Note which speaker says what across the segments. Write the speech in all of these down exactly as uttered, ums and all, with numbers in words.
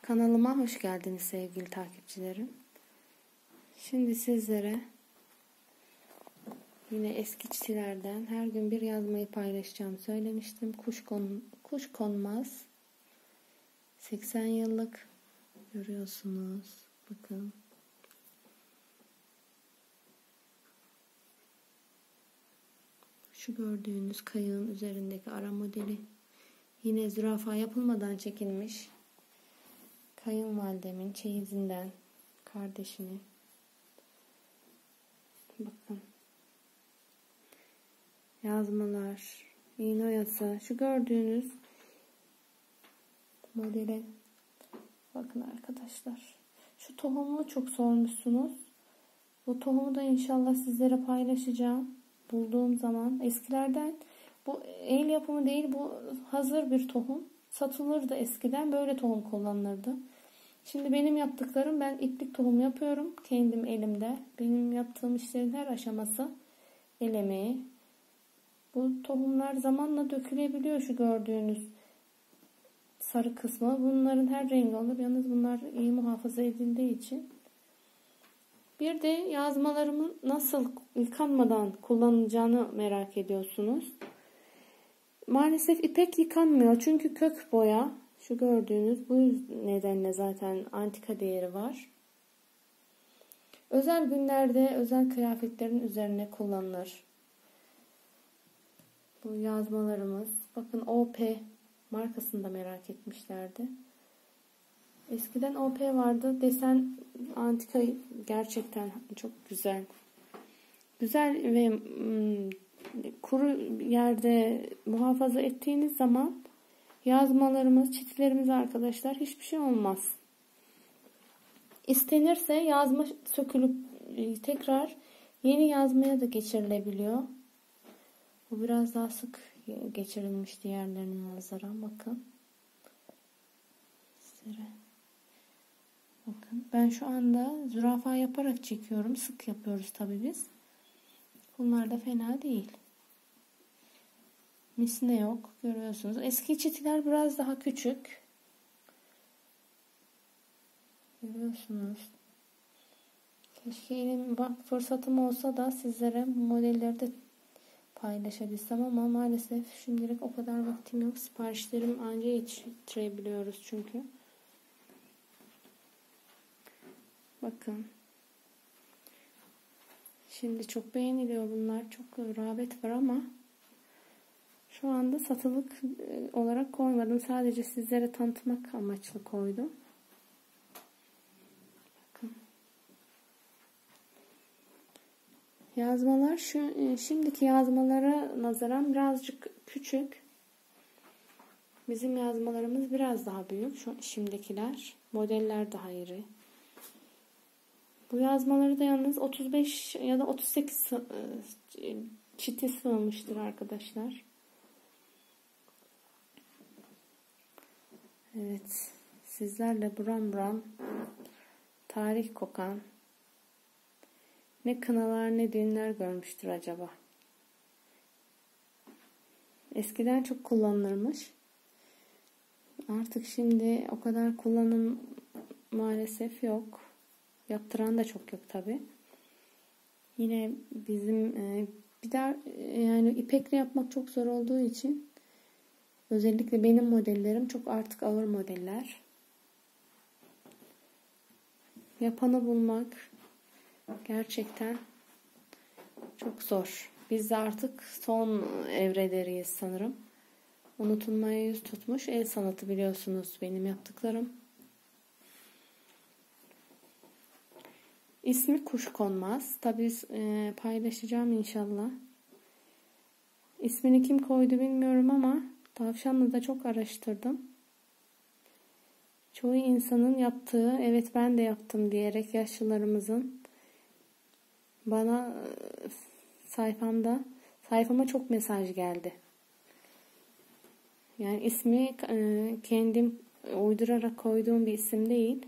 Speaker 1: Kanalıma hoş geldiniz sevgili takipçilerim. Şimdi sizlere yine eski çitilerden her gün bir yazmayı paylaşacağım söylemiştim. Kuş, kon, kuş konmaz. seksen yıllık görüyorsunuz. Bakın. Şu gördüğünüz kayığın üzerindeki ara modeli yine zürafa yapılmadan çekilmiş. Kayınvalidemin çeyizinden kardeşini. Bakın. Yazmalar, iğne oyası. Şu gördüğünüz modele bakın arkadaşlar. Şu tohumu çok sormuşsunuz. Bu tohumu da inşallah sizlere paylaşacağım. Bulduğum zaman eskilerden bu el yapımı değil, bu hazır bir tohum. Satılırdı eskiden, böyle tohum kullanılırdı. Şimdi benim yaptıklarım, ben iplik tohum yapıyorum kendim elimde. Benim yaptığım işlerin her aşaması el emeği. Bu tohumlar zamanla dökülebiliyor, şu gördüğünüz sarı kısmı. Bunların her rengi olur. Yalnız bunlar iyi muhafaza edildiği için. Bir de yazmalarımın nasıl yıkanmadan kullanılacağını merak ediyorsunuz. Maalesef ipek yıkanmıyor. Çünkü kök boya. Şu gördüğünüz, bu nedenle zaten antika değeri var. Özel günlerde özel kıyafetlerin üzerine kullanılır. Bu yazmalarımız. Bakın O P markasını da merak etmişlerdi. Eskiden O P vardı. Desen antika, gerçekten çok güzel. Güzel ve ım, kuru yerde muhafaza ettiğiniz zaman yazmalarımız, çitilerimiz arkadaşlar hiçbir şey olmaz. İstenirse yazma sökülüp tekrar yeni yazmaya da geçirilebiliyor. Bu biraz daha sık geçirilmiş diğerlerine nazaran. Bakın. Sizlere. Bakın. Ben şu anda zürafa yaparak çekiyorum. Sık yapıyoruz tabii biz. Bunlar da fena değil. Misine yok. Görüyorsunuz. Eski çitiler biraz daha küçük. Görüyorsunuz. Keşke elim bak fırsatım olsa da sizlere bu modelleri de paylaşabilsem ama maalesef şimdilik o kadar vaktim yok. Siparişlerim anca yetiştirebiliyoruz çünkü. Bakın. Şimdi çok beğeniliyor bunlar. Çok rağbet var ama şu anda satılık olarak koymadım. Sadece sizlere tanıtmak amaçlı koydum. Bakın. Yazmalar şu şimdiki yazmalara nazaran birazcık küçük. Bizim yazmalarımız biraz daha büyük. Şu şimdikiler. Modeller daha iri. Bu yazmaları da yalnız otuz beş ya da otuz sekiz çiti sığmıştır arkadaşlar. Evet. Sizlerle buram buram tarih kokan ne kınalar ne düğünler görmüştür acaba. Eskiden çok kullanılırmış. Artık şimdi o kadar kullanım maalesef yok. Yaptıran da çok yok tabi. Yine bizim e, bir daha e, yani ipekle yapmak çok zor olduğu için özellikle benim modellerim çok artık ağır modeller. Yapanı bulmak gerçekten çok zor. Biz de artık son evrederiyiz sanırım. Unutulmaya yüz tutmuş el sanatı, biliyorsunuz benim yaptıklarım. İsmi kuş konmaz. Tabii e, paylaşacağım inşallah. İsmini kim koydu bilmiyorum ama tavşanla da çok araştırdım. Çoğu insanın yaptığı, evet ben de yaptım diyerek yaşlılarımızın bana sayfamda sayfama çok mesaj geldi. Yani ismi e, kendim uydurarak koyduğum bir isim değil.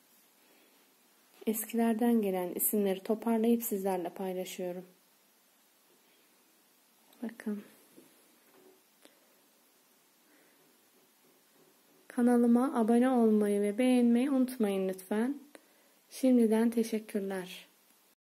Speaker 1: Eskilerden gelen isimleri toparlayıp sizlerle paylaşıyorum. Bakın. Kanalıma abone olmayı ve beğenmeyi unutmayın lütfen. Şimdiden teşekkürler.